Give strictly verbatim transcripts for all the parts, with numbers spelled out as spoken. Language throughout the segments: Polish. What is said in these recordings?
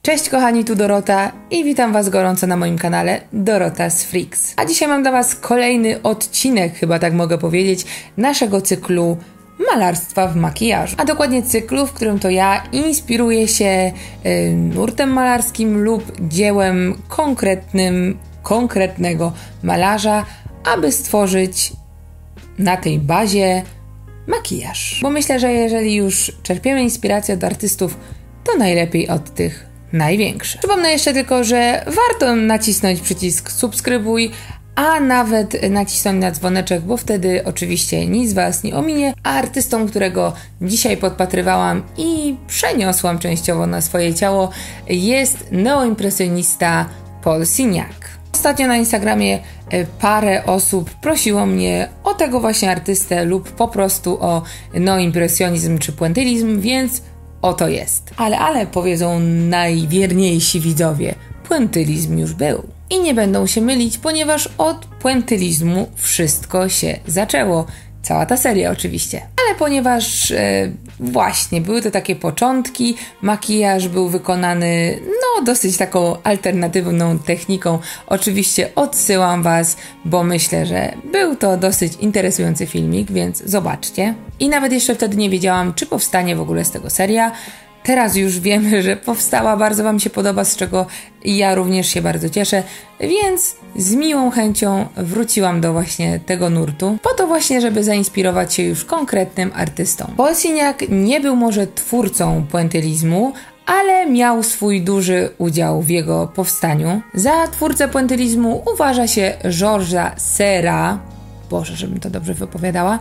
Cześć kochani, tu Dorota i witam Was gorąco na moim kanale Dorota's Freaks. A dzisiaj mam dla Was kolejny odcinek, chyba tak mogę powiedzieć, naszego cyklu malarstwa w makijażu. A dokładnie cyklu, w którym to ja inspiruję się y, nurtem malarskim lub dziełem konkretnym, konkretnego malarza, aby stworzyć na tej bazie makijaż. Bo myślę, że jeżeli już czerpiemy inspirację od artystów, to najlepiej od tych największych. Przypomnę jeszcze tylko, że warto nacisnąć przycisk subskrybuj, a nawet nacisnąć na dzwoneczek, bo wtedy oczywiście nic Was nie ominie, a artystą, którego dzisiaj podpatrywałam i przeniosłam częściowo na swoje ciało, jest neoimpresjonista Paul Signac. Ostatnio na Instagramie parę osób prosiło mnie o tego właśnie artystę lub po prostu o neoimpresjonizm czy puentylizm, więc oto jest. Ale, ale powiedzą najwierniejsi widzowie, puentylizm już był. I nie będą się mylić, ponieważ od puentylizmu wszystko się zaczęło. Cała ta seria oczywiście. Ale ponieważ e, właśnie były to takie początki, makijaż był wykonany no dosyć taką alternatywną techniką. Oczywiście odsyłam Was, bo myślę, że był to dosyć interesujący filmik, więc zobaczcie. I nawet jeszcze wtedy nie wiedziałam, czy powstanie w ogóle z tego seria. Teraz już wiemy, że powstała, bardzo Wam się podoba, z czego ja również się bardzo cieszę, więc z miłą chęcią wróciłam do właśnie tego nurtu, po to właśnie, żeby zainspirować się już konkretnym artystą. Paul Signac nie był może twórcą puentylizmu, ale miał swój duży udział w jego powstaniu. Za twórcę puentylizmu uważa się Georgesa Serra, Boże, żebym to dobrze wypowiadała,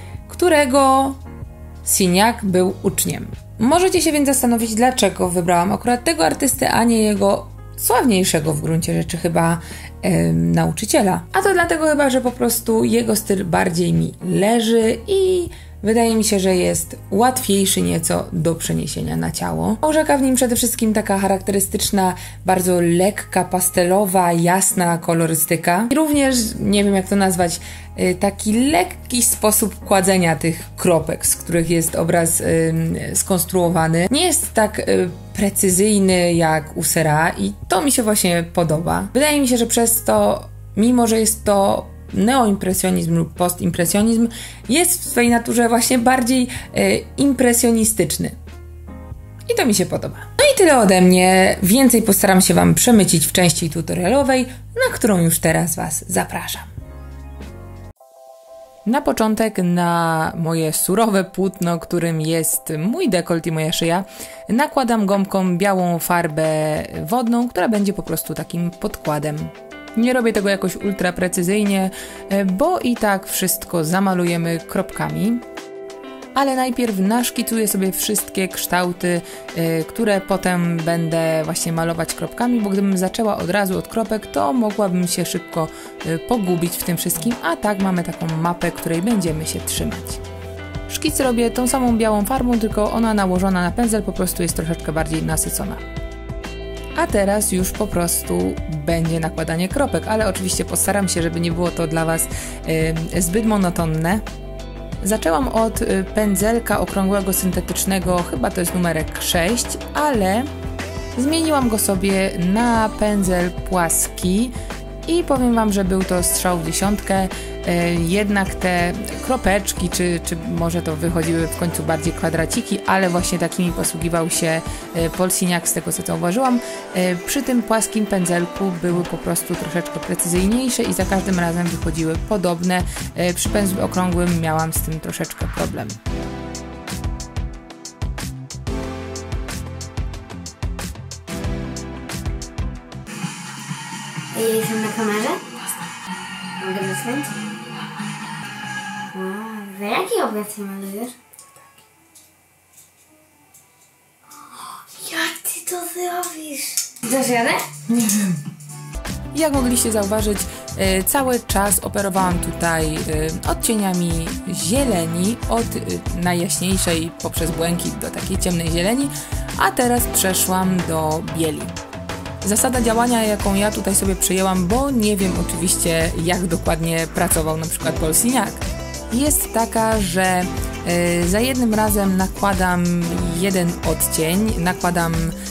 którego Signac był uczniem. Możecie się więc zastanowić, dlaczego wybrałam akurat tego artystę, a nie jego sławniejszego w gruncie rzeczy chyba yy, nauczyciela. A to dlatego chyba, że po prostu jego styl bardziej mi leży i wydaje mi się, że jest łatwiejszy nieco do przeniesienia na ciało. Orzeka w nim przede wszystkim taka charakterystyczna, bardzo lekka, pastelowa, jasna kolorystyka. I również, nie wiem jak to nazwać, taki lekki sposób kładzenia tych kropek, z których jest obraz y, skonstruowany. Nie jest tak y, precyzyjny jak u Serra i to mi się właśnie podoba. Wydaje mi się, że przez to, mimo że jest to neoimpresjonizm lub postimpresjonizm, jest w swojej naturze właśnie bardziej y, impresjonistyczny. I to mi się podoba. No i tyle ode mnie. Więcej postaram się Wam przemycić w części tutorialowej, na którą już teraz Was zapraszam. Na początek na moje surowe płótno, którym jest mój dekolt i moja szyja, nakładam gąbką białą farbę wodną, która będzie po prostu takim podkładem. Nie robię tego jakoś ultra precyzyjnie, bo i tak wszystko zamalujemy kropkami. Ale najpierw naszkicuję sobie wszystkie kształty, yy, które potem będę właśnie malować kropkami, bo gdybym zaczęła od razu od kropek, to mogłabym się szybko yy, pogubić w tym wszystkim, a tak mamy taką mapę, której będziemy się trzymać. Szkic robię tą samą białą farbą, tylko ona nałożona na pędzel po prostu jest troszeczkę bardziej nasycona. A teraz już po będzie nakładanie kropek, ale oczywiście postaram się, żeby nie było to dla Was yy, zbyt monotonne. Zaczęłam od pędzelka okrągłego syntetycznego, chyba to jest numerek sześć, ale zmieniłam go sobie na pędzel płaski i powiem Wam, że był to strzał w dziesiątkę. Jednak te kropeczki, czy, czy może to wychodziły w końcu bardziej kwadraciki, ale właśnie takimi posługiwał się Paul Signac z tego co zauważyłam. Przy tym płaskim pędzelku były po prostu troszeczkę precyzyjniejsze i za każdym razem wychodziły podobne. Przy pędzlu okrągłym miałam z tym troszeczkę problem. Jestem na kamerze? Mogę wysłać? Za jaki obraz się malujesz? Jak ty to zrobisz? Dasz radę? Nie wiem. Jak mogliście zauważyć, yy, cały czas operowałam tutaj yy, odcieniami zieleni, od yy, najjaśniejszej poprzez błękit do takiej ciemnej zieleni, a teraz przeszłam do bieli. Zasada działania, jaką ja tutaj sobie przyjęłam, bo nie wiem oczywiście jak dokładnie pracował na przykład Paul Signac, jest taka, że Za jednym razem nakładam jeden odcień, nakładam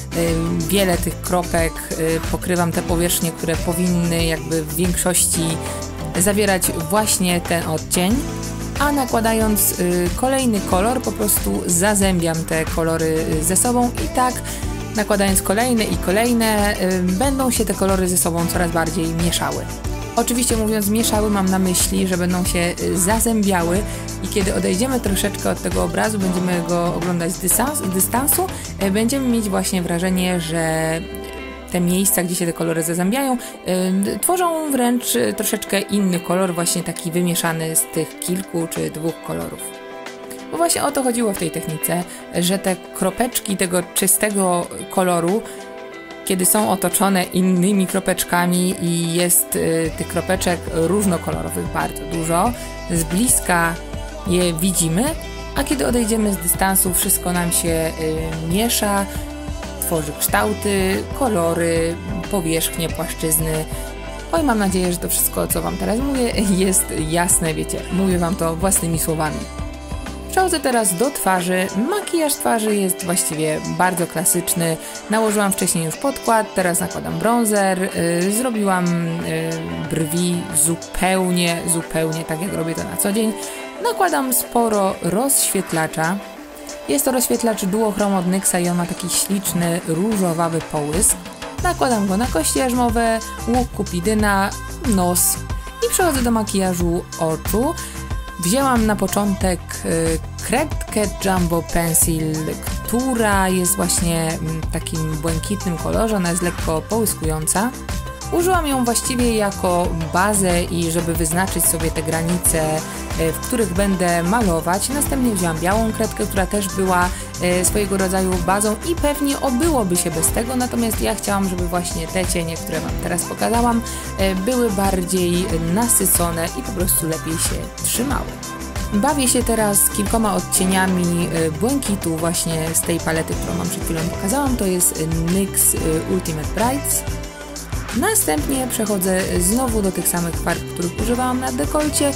wiele tych kropek, pokrywam te powierzchnie, które powinny jakby w większości zawierać właśnie ten odcień, a nakładając kolejny kolor po prostu zazębiam te kolory ze sobą i tak nakładając kolejne i kolejne będą się te kolory ze sobą coraz bardziej mieszały. Oczywiście mówiąc mieszały mam na myśli, że będą się zazębiały i kiedy odejdziemy troszeczkę od tego obrazu, będziemy go oglądać z dystansu, z dystansu będziemy mieć właśnie wrażenie, że te miejsca, gdzie się te kolory zazębiają, yy, tworzą wręcz troszeczkę inny kolor, właśnie taki wymieszany z tych kilku czy dwóch kolorów. Bo właśnie o to chodziło w tej technice, że te kropeczki tego czystego koloru, kiedy są otoczone innymi kropeczkami i jest y, tych kropeczek różnokolorowych bardzo dużo, z bliska je widzimy, a kiedy odejdziemy z dystansu, wszystko nam się y, miesza, tworzy kształty, kolory, powierzchnie, płaszczyzny. Oj, mam nadzieję, że to wszystko, co Wam teraz mówię, jest jasne, wiecie, mówię Wam to własnymi słowami. Przechodzę teraz do twarzy. Makijaż twarzy jest właściwie bardzo klasyczny. Nałożyłam wcześniej już podkład, teraz nakładam bronzer. Yy, zrobiłam yy, brwi zupełnie, zupełnie tak jak robię to na co dzień. Nakładam sporo rozświetlacza. Jest to rozświetlacz duochrom od nyxa i on ma taki śliczny, różowawy połysk. Nakładam go na kości jarzmowe, łuk kupidyna, nos i przechodzę do makijażu oczu. Wzięłam na początek y, kredkę Jumbo Pencil, która jest właśnie w takim błękitnym kolorze, ona jest lekko połyskująca. Użyłam ją właściwie jako bazę i żeby wyznaczyć sobie te granice, w których będę malować. Następnie wzięłam białą kredkę, która też była swojego rodzaju bazą i pewnie obyłoby się bez tego, natomiast ja chciałam, żeby właśnie te cienie, które Wam teraz pokazałam, były bardziej nasycone i po prostu lepiej się trzymały. Bawię się teraz kilkoma odcieniami błękitu właśnie z tej palety, którą Wam przed chwilą pokazałam, to jest nyx Ultimate Brights. Następnie przechodzę znowu do tych samych farb, których używałam na dekolcie.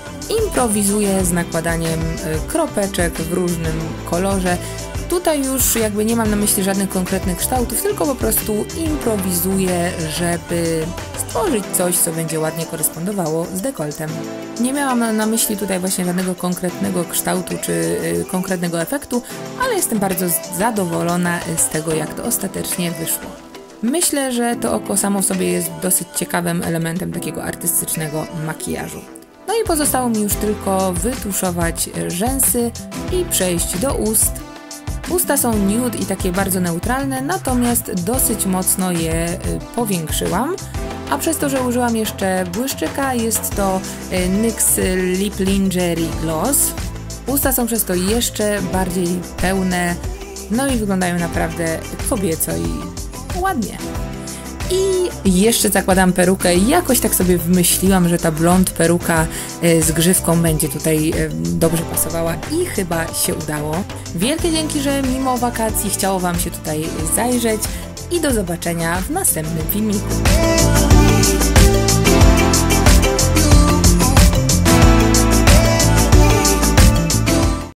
Improwizuję z nakładaniem kropeczek w różnym kolorze. Tutaj już jakby nie mam na myśli żadnych konkretnych kształtów, tylko po prostu improwizuję, żeby stworzyć coś, co będzie ładnie korespondowało z dekoltem. Nie miałam na myśli tutaj właśnie żadnego konkretnego kształtu czy konkretnego efektu, ale jestem bardzo zadowolona z tego, jak to ostatecznie wyszło. Myślę, że to oko samo w sobie jest dosyć ciekawym elementem takiego artystycznego makijażu. No i pozostało mi już tylko wytuszować rzęsy i przejść do ust. Usta są nude i takie bardzo neutralne, natomiast dosyć mocno je powiększyłam. A przez to, że użyłam jeszcze błyszczyka, jest to nyx Lip Lingerie Gloss. Usta są przez to jeszcze bardziej pełne, no i wyglądają naprawdę kobieco i ładnie. I jeszcze zakładam perukę. Jakoś tak sobie wymyśliłam, że ta blond peruka z grzywką będzie tutaj dobrze pasowała i chyba się udało. Wielkie dzięki, że mimo wakacji chciało Wam się tutaj zajrzeć i do zobaczenia w następnym filmiku.